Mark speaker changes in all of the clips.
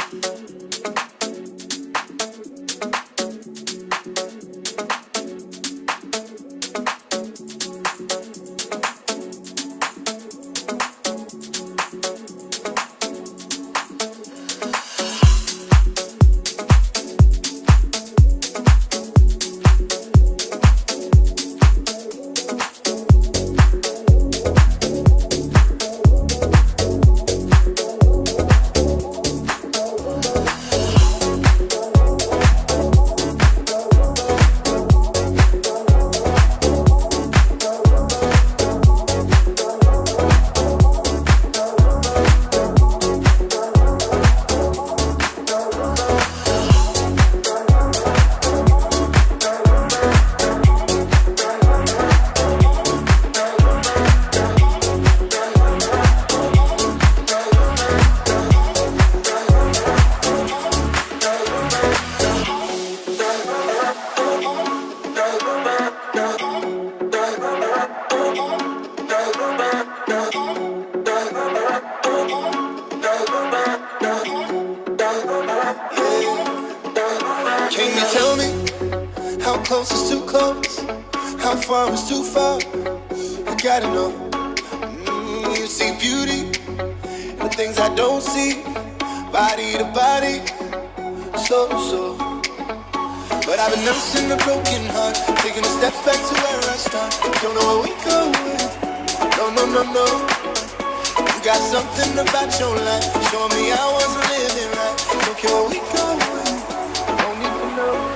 Speaker 1: Can you tell me how close is too close? How far is too far? I gotta know. You see beauty in the things I don't see, body to body, so. But I've been nursing a broken heart, taking the steps back to where I start. Don't know where we going. No. You got something about your life, showing me I wasn't living right. Don't care where we going. Don't need to know.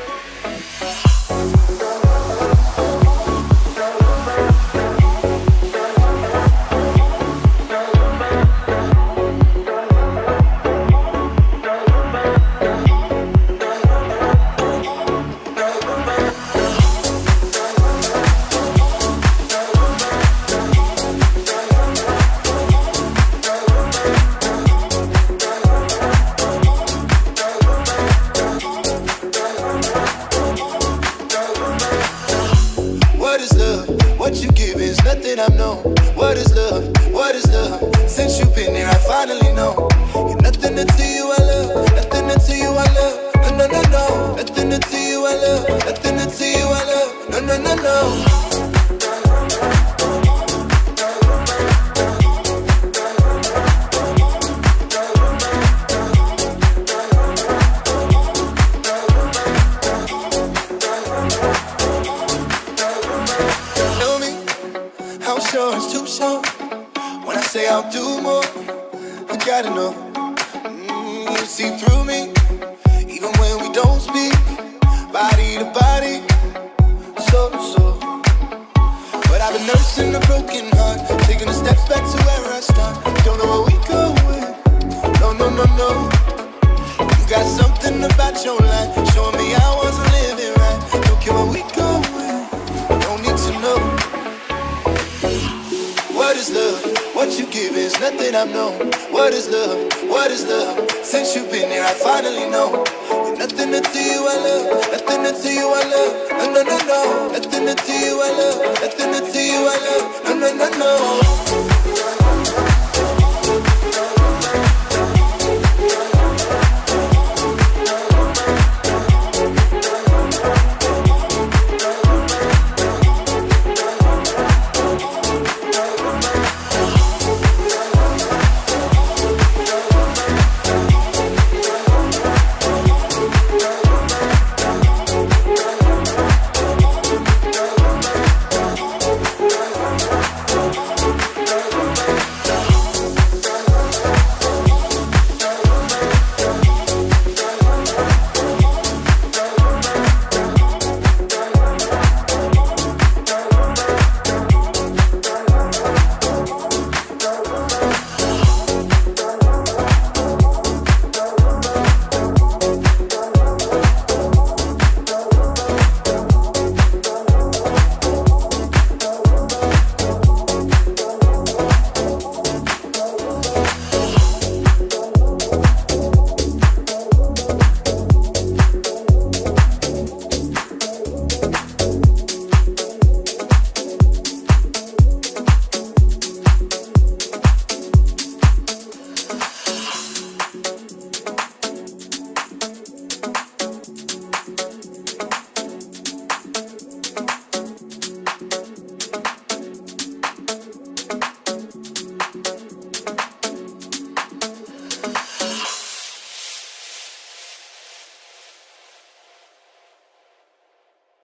Speaker 1: What you give is nothing I've known. What is love? What is love? Since you've been here, I finally know. You're nothing until you I love. Nothing until you I love. No. Nothing until you I love. Nothing until you I love. No. Sure, it's too short. When I say I'll do more, I gotta know. You see through me, even when we don't speak, body to body, so. But I've been nursing a broken heart, taking the steps back to where I start. Don't know where we going. No. You got something about your life, showing me I wasn't living right. Don't care where we going. Don't need to know. What is love? What you give is nothing I've known. What is love? What is love? Since you've been here, I finally know. You're nothing until you I love. Nothing until you I love. No. Nothing until you I love. Nothing until you I love. No.